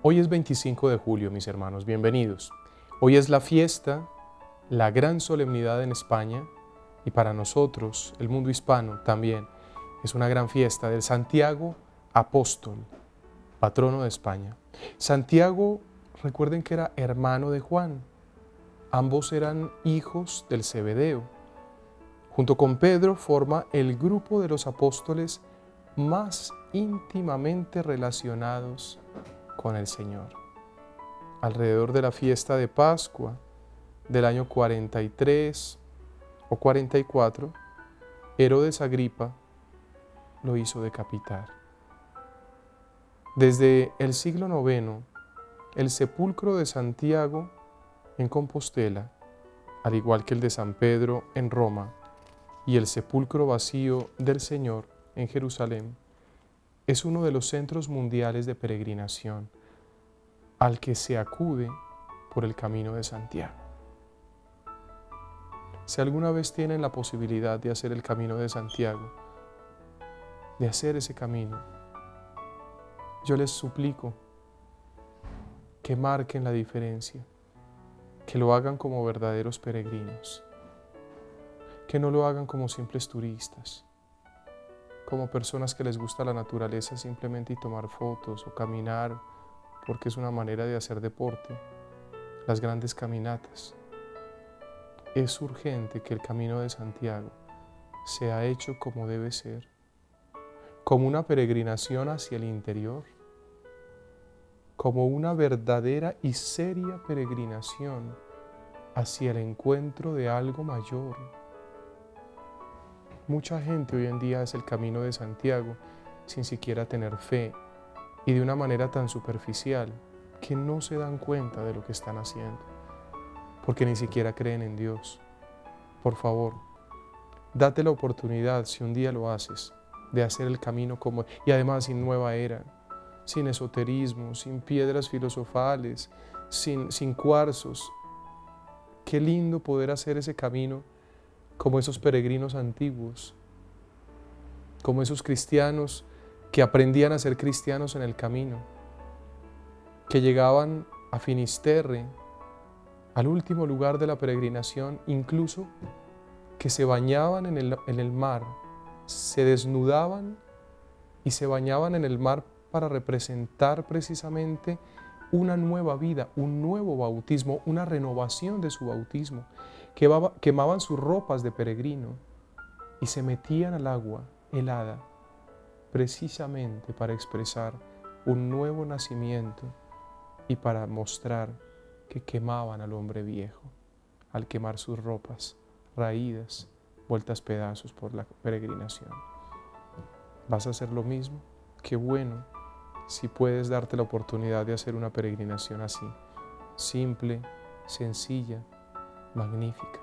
Hoy es 25 de julio, mis hermanos, bienvenidos. Hoy es la fiesta, la gran solemnidad en España y para nosotros, el mundo hispano, también es una gran fiesta del Santiago Apóstol, patrono de España. Santiago, recuerden que era hermano de Juan. Ambos eran hijos del Zebedeo. Junto con Pedro forma el grupo de los apóstoles más íntimamente relacionados con el Señor. Alrededor de la fiesta de Pascua del año 43 o 44, Herodes Agripa lo hizo decapitar. Desde el siglo IX, el sepulcro de Santiago en Compostela, al igual que el de San Pedro en Roma y el sepulcro vacío del Señor en Jerusalén, es uno de los centros mundiales de peregrinación al que se acude por el camino de Santiago. Si alguna vez tienen la posibilidad de hacer el camino de Santiago, de hacer ese camino, yo les suplico que marquen la diferencia, que lo hagan como verdaderos peregrinos, que no lo hagan como simples turistas, como personas que les gusta la naturaleza simplemente y tomar fotos o caminar porque es una manera de hacer deporte, las grandes caminatas. Es urgente que el camino de Santiago sea hecho como debe ser, como una peregrinación hacia el interior, como una verdadera y seria peregrinación hacia el encuentro de algo mayor. Mucha gente hoy en día hace el camino de Santiago sin siquiera tener fe y de una manera tan superficial que no se dan cuenta de lo que están haciendo, porque ni siquiera creen en Dios. Por favor, date la oportunidad, si un día lo haces, de hacer el camino como, y además sin nueva era, sin esoterismo, sin piedras filosofales, sin cuarzos. Qué lindo poder hacer ese camino como esos peregrinos antiguos, como esos cristianos que aprendían a ser cristianos en el camino, que llegaban a Finisterre, al último lugar de la peregrinación, incluso que se bañaban en el mar, se desnudaban y se bañaban en el mar para representar precisamente una nueva vida, un nuevo bautismo, una renovación de su bautismo. Quemaban sus ropas de peregrino y se metían al agua helada, precisamente para expresar un nuevo nacimiento y para mostrar que quemaban al hombre viejo, al quemar sus ropas raídas, vueltas pedazos por la peregrinación. ¿Vas a hacer lo mismo? Qué bueno si puedes darte la oportunidad de hacer una peregrinación así, simple, sencilla, magnífica.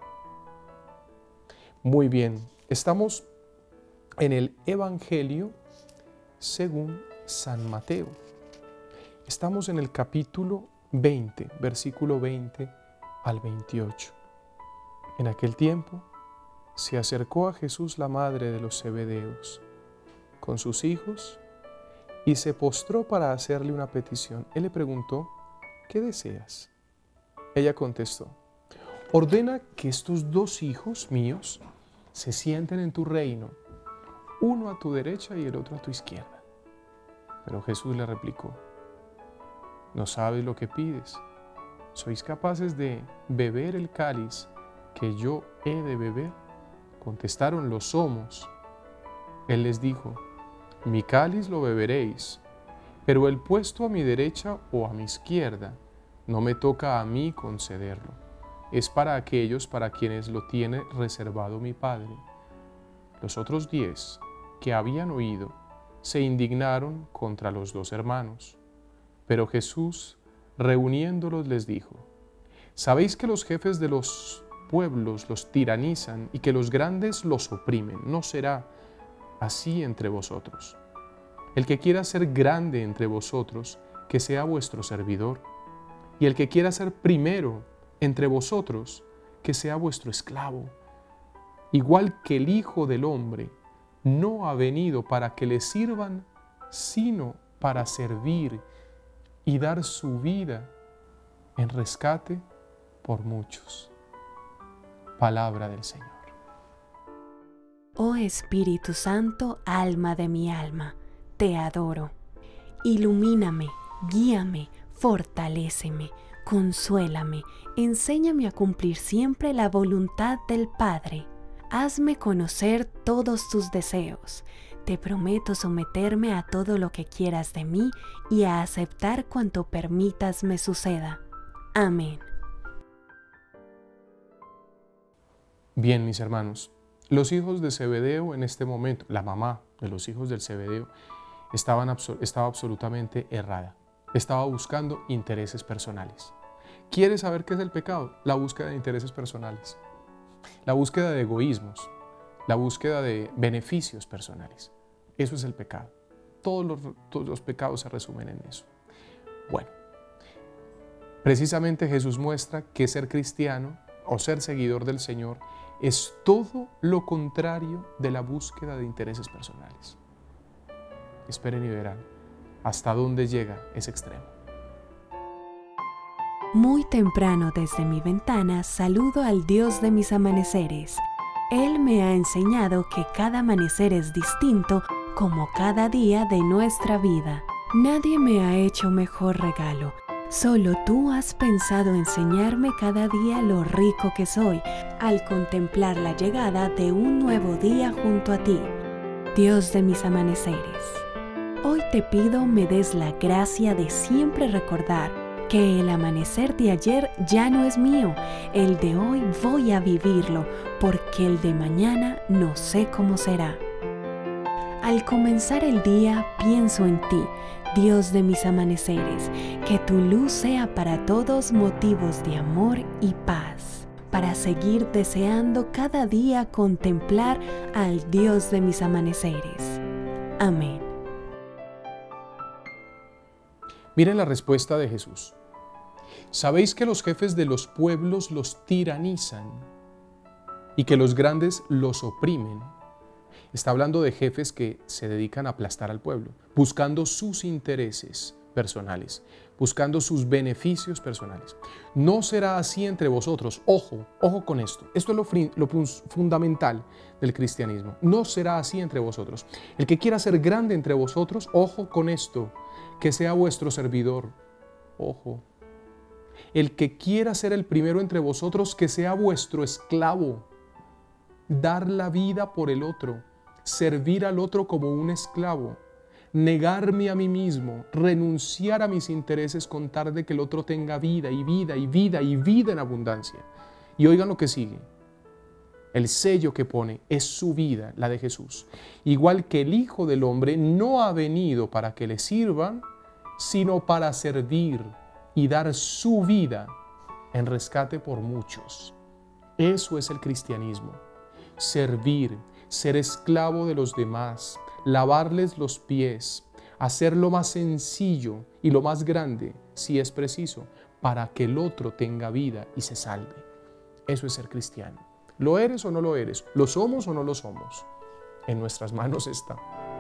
Muy bien, estamos en el Evangelio según San Mateo. Estamos en el capítulo 20, versículo 20 al 28. En aquel tiempo se acercó a Jesús la madre de los Zebedeos con sus hijos y se postró para hacerle una petición. Él le preguntó, ¿qué deseas? Ella contestó, ordena que estos dos hijos míos se sienten en tu reino, uno a tu derecha y el otro a tu izquierda. Pero Jesús le replicó, no sabes lo que pides. ¿Sois capaces de beber el cáliz que yo he de beber? Contestaron, lo somos. Él les dijo, mi cáliz lo beberéis, pero el puesto a mi derecha o a mi izquierda no me toca a mí concederlo. Es para aquellos para quienes lo tiene reservado mi Padre. Los otros 10 que habían oído se indignaron contra los dos hermanos. Pero Jesús, reuniéndolos, les dijo, ¿sabéis que los jefes de los pueblos los tiranizan y que los grandes los oprimen? No será así entre vosotros. El que quiera ser grande entre vosotros, que sea vuestro servidor, y el que quiera ser primero entre vosotros, que sea vuestro esclavo. Igual que el Hijo del Hombre no ha venido para que le sirvan, sino para servir y dar su vida en rescate por muchos. Palabra del Señor. Oh Espíritu Santo, alma de mi alma, te adoro. Ilumíname, guíame, fortaléceme, consuélame, enséñame a cumplir siempre la voluntad del Padre. Hazme conocer todos tus deseos. Te prometo someterme a todo lo que quieras de mí y a aceptar cuanto permitas me suceda. Amén. Bien, mis hermanos, los hijos de Zebedeo en este momento, la mamá de los hijos del Zebedeo, estaba absolutamente errada. Estaba buscando intereses personales. ¿Quieres saber qué es el pecado? La búsqueda de intereses personales, la búsqueda de egoísmos, la búsqueda de beneficios personales. Eso es el pecado. Todos los pecados se resumen en eso. Bueno, precisamente Jesús muestra que ser cristiano o ser seguidor del Señor es todo lo contrario de la búsqueda de intereses personales. Esperen y verán hasta dónde llega ese extremo. Muy temprano desde mi ventana saludo al Dios de mis amaneceres. Él me ha enseñado que cada amanecer es distinto como cada día de nuestra vida. Nadie me ha hecho mejor regalo. Solo tú has pensado enseñarme cada día lo rico que soy al contemplar la llegada de un nuevo día junto a ti, Dios de mis amaneceres. Hoy te pido me des la gracia de siempre recordar que el amanecer de ayer ya no es mío, el de hoy voy a vivirlo, porque el de mañana no sé cómo será. Al comenzar el día pienso en ti, Dios de mis amaneceres, que tu luz sea para todos motivos de amor y paz, para seguir deseando cada día contemplar al Dios de mis amaneceres. Amén. Miren la respuesta de Jesús. Sabéis que los jefes de los pueblos los tiranizan y que los grandes los oprimen. Está hablando de jefes que se dedican a aplastar al pueblo, buscando sus intereses personales, buscando sus beneficios personales. No será así entre vosotros. Ojo, ojo con esto. Esto es lo fundamental del cristianismo. No será así entre vosotros. El que quiera ser grande entre vosotros, ojo con esto, que sea vuestro servidor. Ojo. El que quiera ser el primero entre vosotros, que sea vuestro esclavo. Dar la vida por el otro. Servir al otro como un esclavo, negarme a mí mismo, renunciar a mis intereses con tal de que el otro tenga vida y vida y vida y vida en abundancia. Y oigan lo que sigue. El sello que pone es su vida, la de Jesús. Igual que el Hijo del Hombre no ha venido para que le sirvan, sino para servir y dar su vida en rescate por muchos. Eso es el cristianismo. Servir, ser esclavo de los demás, lavarles los pies, hacer lo más sencillo y lo más grande, si es preciso, para que el otro tenga vida y se salve. Eso es ser cristiano. ¿Lo eres o no lo eres? ¿Lo somos o no lo somos? En nuestras manos está.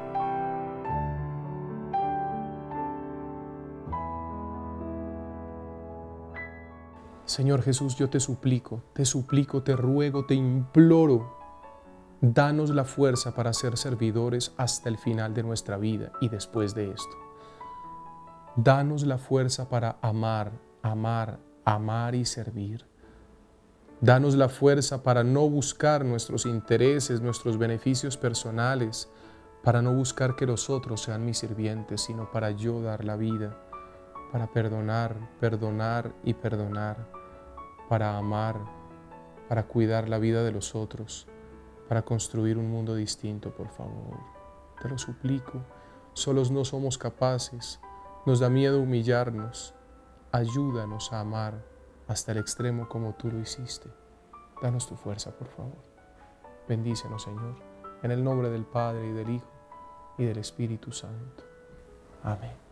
Señor Jesús, yo te suplico, te ruego, te imploro. Danos la fuerza para ser servidores hasta el final de nuestra vida y después de esto. Danos la fuerza para amar, amar, amar y servir. Danos la fuerza para no buscar nuestros intereses, nuestros beneficios personales, para no buscar que los otros sean mis sirvientes, sino para yo dar la vida, para perdonar, perdonar y perdonar, para amar, para cuidar la vida de los otros, para construir un mundo distinto, por favor. Te lo suplico. Solos no somos capaces. Nos da miedo humillarnos. Ayúdanos a amar hasta el extremo como tú lo hiciste. Danos tu fuerza, por favor. Bendícenos, Señor, en el nombre del Padre y del Hijo y del Espíritu Santo. Amén.